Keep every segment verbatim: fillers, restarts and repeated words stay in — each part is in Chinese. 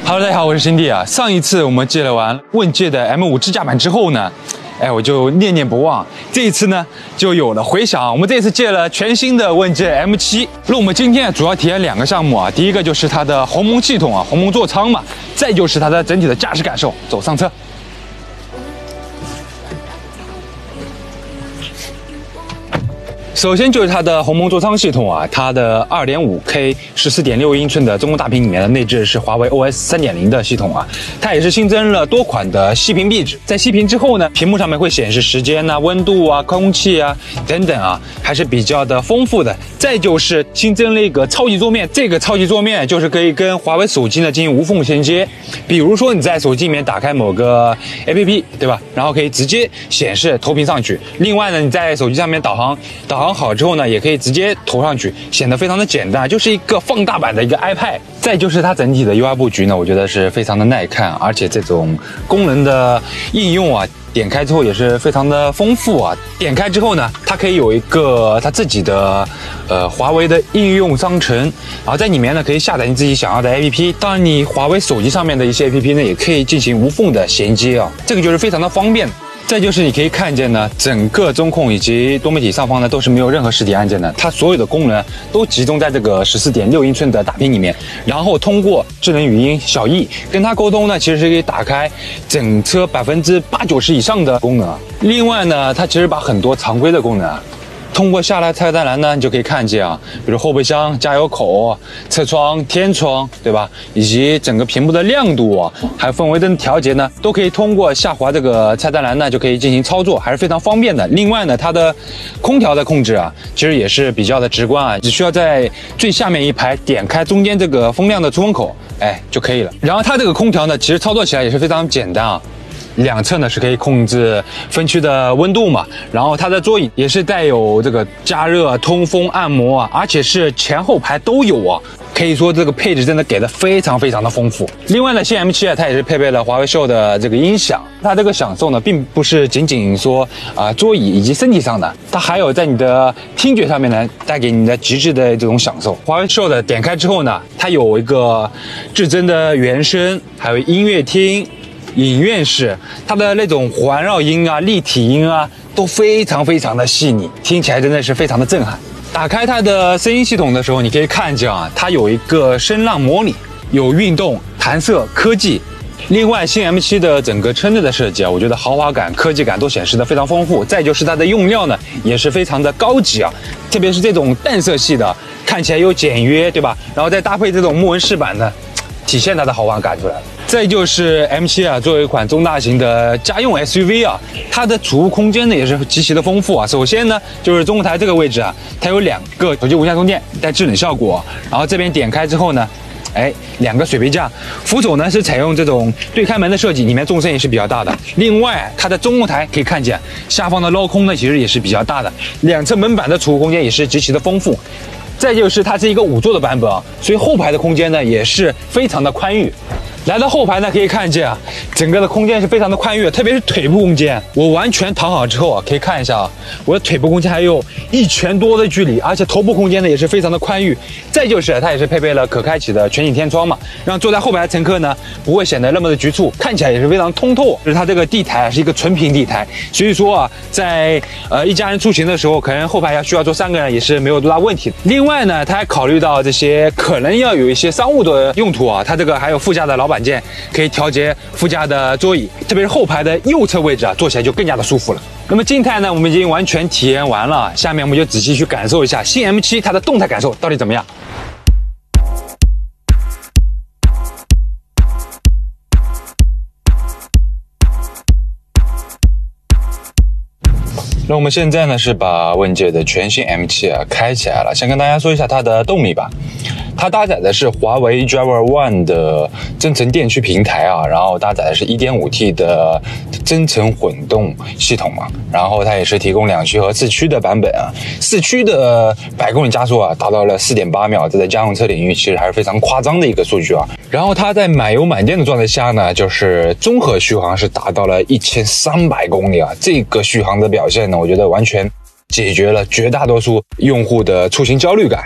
Hello， 大家好，我是新弟啊。上一次我们借了完问界的 M 五 支架版之后呢，哎，我就念念不忘。这一次呢，就有了回响。我们这次借了全新的问界 M 七。那我们今天主要体验两个项目啊，第一个就是它的鸿蒙系统啊，鸿蒙座舱嘛，再就是它的整体的驾驶感受。走上车。 首先就是它的鸿蒙座舱系统啊，它的 二点五 K 十四点六英寸的中控大屏里面的内置是华为 O S 三点零 的系统啊，它也是新增了多款的息屏壁纸，在息屏之后呢，屏幕上面会显示时间啊、温度啊、空气啊等等啊，还是比较的丰富的。再就是新增了一个超级桌面，这个超级桌面就是可以跟华为手机呢进行无缝衔接，比如说你在手机里面打开某个 A P P， 对吧？然后可以直接显示投屏上去。另外呢，你在手机上面导航导航。 好之后呢，也可以直接投上去，显得非常的简单，就是一个放大版的一个 iPad。再就是它整体的 U I 布局呢，我觉得是非常的耐看，而且这种功能的应用啊，点开之后也是非常的丰富啊。点开之后呢，它可以有一个它自己的呃华为的应用商城，然后在里面呢可以下载你自己想要的 A P P。当然，你华为手机上面的一些 A P P 呢，也可以进行无缝的衔接啊，这个就是非常的方便。 再就是你可以看见呢，整个中控以及多媒体上方呢都是没有任何实体按键的，它所有的功能都集中在这个 十四点六英寸的大屏里面，然后通过智能语音小易跟它沟通呢，其实是可以打开整车百分之八九十以上的功能。另外呢，它其实把很多常规的功能啊。 通过下拉菜单栏呢，你就可以看见啊，比如后备箱、加油口、侧窗、天窗，对吧？以及整个屏幕的亮度啊，还有氛围灯调节呢，都可以通过下滑这个菜单栏呢，就可以进行操作，还是非常方便的。另外呢，它的空调的控制啊，其实也是比较的直观啊，只需要在最下面一排点开中间这个风量的出风口，哎就可以了。然后它这个空调呢，其实操作起来也是非常简单啊。 两侧呢是可以控制分区的温度嘛，然后它的座椅也是带有这个加热、通风、按摩啊，而且是前后排都有啊，可以说这个配置真的给的非常非常的丰富。另外呢，新 M 七啊，它也是配备了华为秀的这个音响，它这个享受呢，并不是仅仅说啊、呃、桌椅以及身体上的，它还有在你的听觉上面呢，带给你的极致的这种享受。华为秀的点开之后呢，它有一个至臻的原声，还有音乐厅。 影院式，它的那种环绕音啊、立体音啊，都非常非常的细腻，听起来真的是非常的震撼。打开它的声音系统的时候，你可以看见啊，它有一个声浪模拟，有运动、弹射、科技。另外，新 M 七的整个车内的设计啊，我觉得豪华感、科技感都显示的非常丰富。再就是它的用料呢，也是非常的高级啊，特别是这种淡色系的，看起来又简约，对吧？然后再搭配这种木纹饰板呢，体现它的豪华感出来了。 再就是 M 七啊，作为一款中大型的家用 S U V 啊，它的储物空间呢也是极其的丰富啊。首先呢，就是中控台这个位置啊，它有两个手机无线充电带制冷效果，然后这边点开之后呢，哎，两个水杯架，扶手呢是采用这种对开门的设计，里面纵深也是比较大的。另外，它的中控台可以看见下方的捞空呢，其实也是比较大的，两侧门板的储物空间也是极其的丰富。 再就是它是一个五座的版本啊，所以后排的空间呢也是非常的宽裕。来到后排呢，可以看见啊，整个的空间是非常的宽裕，特别是腿部空间。我完全躺好之后啊，可以看一下啊，我的腿部空间还有一拳多的距离，而且头部空间呢也是非常的宽裕。再就是它也是配备了可开启的全景天窗嘛，让坐在后排的乘客呢不会显得那么的局促，看起来也是非常通透。就是它这个地台是一个纯平地台，所以说啊，在呃一家人出行的时候，可能后排要需要坐三个人也是没有多大问题的。另外呢，它还考虑到这些可能要有一些商务的用途啊，它这个还有副驾的老板键可以调节副驾的座椅，特别是后排的右侧位置啊，坐起来就更加的舒服了。那么静态呢，我们已经完全体验完了，下面我们就仔细去感受一下新 M 七它的动态感受到底怎么样。 那我们现在呢是把问界的全新 M 七啊开起来了，先跟大家说一下它的动力吧。它搭载的是华为 Driver One 的增程电驱平台啊，然后搭载的是 一点五 T 的增程混动系统嘛，然后它也是提供两驱和四驱的版本啊。四驱的百公里加速啊达到了 四点八秒，这在家用车领域其实还是非常夸张的一个数据啊。然后它在满油满电的状态下呢，就是综合续航是达到了一千三百公里啊，这个续航的表现呢，我觉得完全解决了绝大多数用户的出行焦虑感。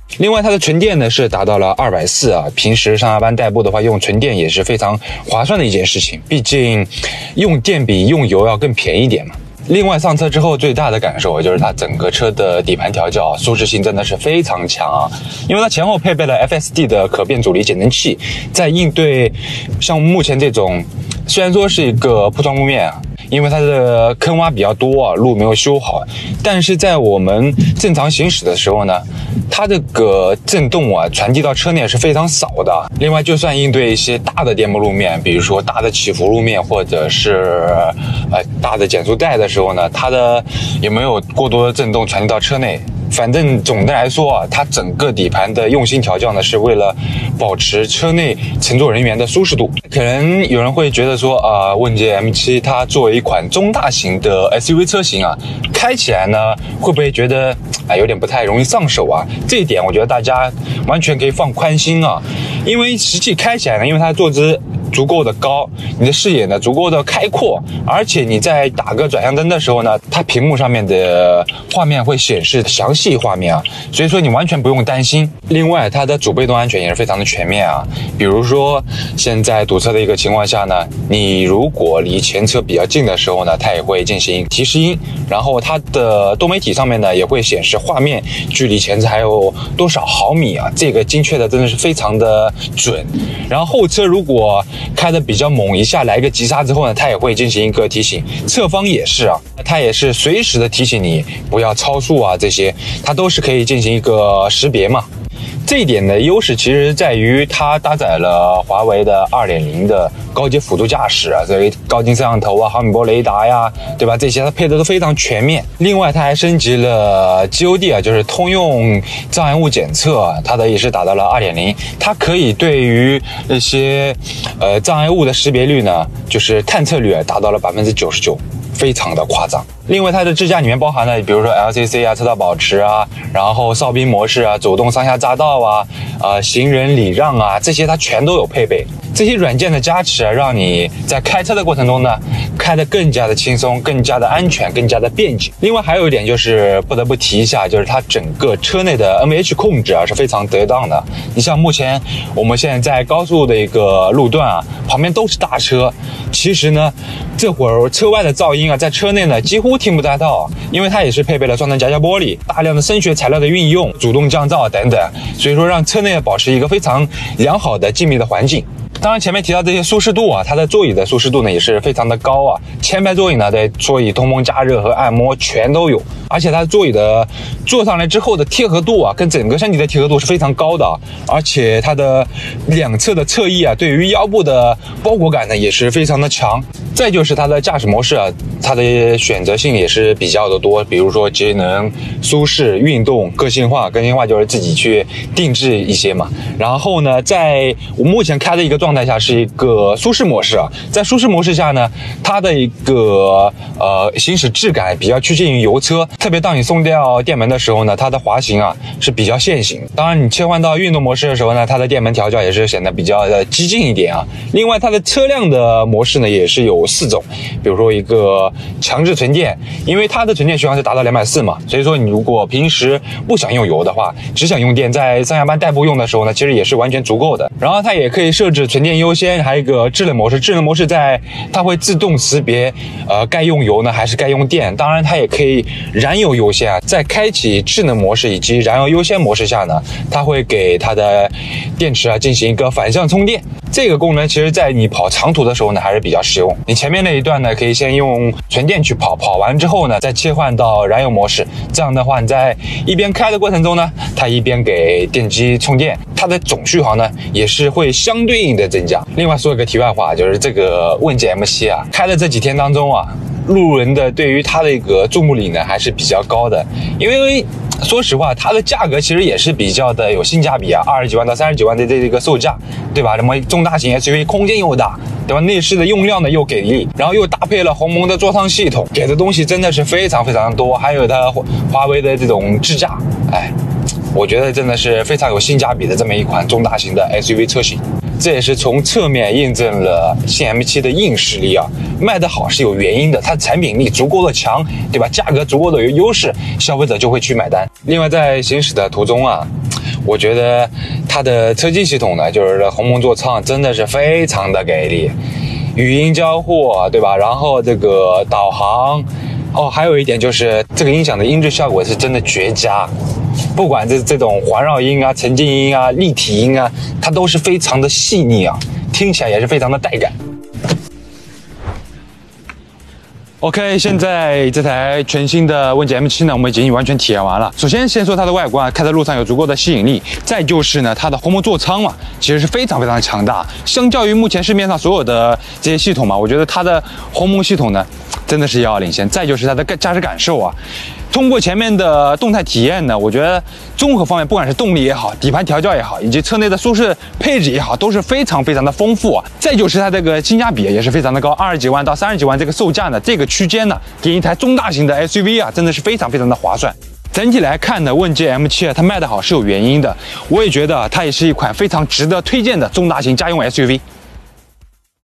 另外，它的纯电呢是达到了二百四啊，平时上下班代步的话，用纯电也是非常划算的一件事情，毕竟用电比用油要更便宜一点嘛。另外，上车之后最大的感受就是它整个车的底盘调教舒适性真的是非常强啊，因为它前后配备了 F S D 的可变阻力减震器，在应对像目前这种虽然说是一个铺装路面啊，因为它的坑洼比较多啊，路没有修好，但是在我们正常行驶的时候呢，它这个震动啊传递到车内是非常少的。另外，就算应对一些大的颠簸路面，比如说大的起伏路面，或者是呃大的减速带的时候呢，它的有没有过多的震动传递到车内？反正总的来说啊，它整个底盘的用心调教呢，是为了保持车内乘坐人员的舒适度。可能有人会觉得说啊、呃，问界 M 七 它作为一款中大型的 S U V 车型啊，开起来呢会不会觉得啊、呃、有点不太容易上手啊？这一点我觉得大家完全可以放宽心啊，因为实际开起来呢，因为它的坐姿足够的高，你的视野呢足够的开阔，而且你在打个转向灯的时候呢，它屏幕上面的画面会显示详细画面啊，所以说你完全不用担心。另外，它的主被动安全也是非常的全面啊，比如说现在堵车的一个情况下呢，你如果离前车比较近的时候呢，它也会进行提示音，然后它的多媒体上面呢也会显示画面距离前车还有多少毫米啊，这个精确的真的是非常的准。然后后车如果开的比较猛，一下来个急刹之后呢，它也会进行一个提醒，侧方也是啊，它也是随时的提醒你不要超速啊，这些它都是可以进行一个识别嘛。这一点的优势其实在于它搭载了华为的 二点零 的高阶辅助驾驶啊，所以高精摄像头啊、毫米波雷达呀，对吧？这些它配的都非常全面。另外，它还升级了 G O D 啊，就是通用障碍物检测，它的也是达到了 二点零， 它可以对于那些呃障碍物的识别率呢，就是探测率啊，达到了百分之九十九。非常的夸张。另外，它的支架里面包含了，比如说 L C C 啊、车道保持啊，然后哨兵模式啊、主动上下匝道啊、呃行人礼让啊，这些它全都有配备。这些软件的加持啊，让你在开车的过程中呢，开得更加的轻松、更加的安全、更加的便捷。另外还有一点就是不得不提一下，就是它整个车内的 N V H 控制啊是非常得当的。你像目前我们现在在高速的一个路段啊，旁边都是大车，其实呢，这会儿车外的噪音啊，在车内呢几乎听不太到，因为它也是配备了双层夹胶玻璃、大量的声学材料的运用、主动降噪等等，所以说让车内保持一个非常良好的静谧的环境。当然前面提到这些舒适度啊，它的座椅的舒适度呢也是非常的高啊，前排座椅呢的座椅通风加热和按摩全都有，而且它的座椅的坐上来之后的贴合度啊，跟整个身体的贴合度是非常高的，而且它的两侧的侧翼啊，对于腰部的包裹感呢也是非常的强。再就是它的驾驶模式啊，它的选择性也是比较的多，比如说节能、舒适、运动、个性化，个性化就是自己去定制一些嘛。然后呢，在我目前开的一个状态下是一个舒适模式啊，在舒适模式下呢，它的一个呃行驶质感比较趋近于油车，特别当你松掉电门的时候呢，它的滑行啊是比较线性。当然你切换到运动模式的时候呢，它的电门调教也是显得比较的激进一点啊。另外它的车辆的模式呢也是有四种，比如说一个强制纯电，因为它的纯电续航是达到两百四十嘛，所以说你如果平时不想用油的话，只想用电，在上下班代步用的时候呢，其实也是完全足够的。然后它也可以设置纯电优先，还有一个智能模式，智能模式在它会自动识别呃该用油呢还是该用电，当然它也可以燃油优先啊，在开启智能模式以及燃油优先模式下呢，它会给它的电池啊进行一个反向充电。这个功能其实在你跑长途的时候呢还是比较实用。你前面那一段呢可以先用纯电去跑，跑完之后呢再切换到燃油模式，这样的话你在一边开的过程中呢，它一边给电机充电，它的总续航呢也是会相对应的增加。另外说一个题外话，就是这个问界 M 七 啊，开的这几天当中啊，路人的对于它的一个注目礼呢还是比较高的，因为说实话，它的价格其实也是比较的有性价比啊，二十几万到三十几万的这个售价，对吧？那么中大型 S U V 空间又大，对吧？内饰的用料呢又给力，然后又搭配了鸿蒙的座舱系统，给的东西真的是非常非常多，还有它华为的这种智驾，哎，我觉得真的是非常有性价比的这么一款中大型的 S U V 车型。这也是从侧面印证了新 M 七 的硬实力啊，卖得好是有原因的，它产品力足够的强，对吧？价格足够的有优势，消费者就会去买单。另外在行驶的途中啊， 我觉得它的车机系统呢，就是鸿蒙座舱真的是非常的给力，语音交互，对吧？然后这个导航，哦，还有一点就是这个音响的音质效果是真的绝佳，不管这这种环绕音啊、沉浸音啊、立体音啊，它都是非常的细腻啊，听起来也是非常的带感。OK， 现在这台全新的问界 M 七 呢，我们已经完全体验完了。首先，先说它的外观，开在路上有足够的吸引力；再就是呢，它的鸿蒙座舱嘛，其实是非常非常的强大。相较于目前市面上所有的这些系统嘛，我觉得它的鸿蒙系统呢，真的是遥遥领先。再就是它的驾驶感受啊，通过前面的动态体验呢，我觉得综合方面，不管是动力也好，底盘调教也好，以及车内的舒适配置也好，都是非常非常的丰富啊。再就是它这个性价比也是非常的高，二十几万到三十几万这个售价呢，这个区间呢，给一台中大型的 S U V 啊，真的是非常非常的划算。整体来看呢，问界 M 七 啊，它卖得好是有原因的，我也觉得它也是一款非常值得推荐的中大型家用 S U V。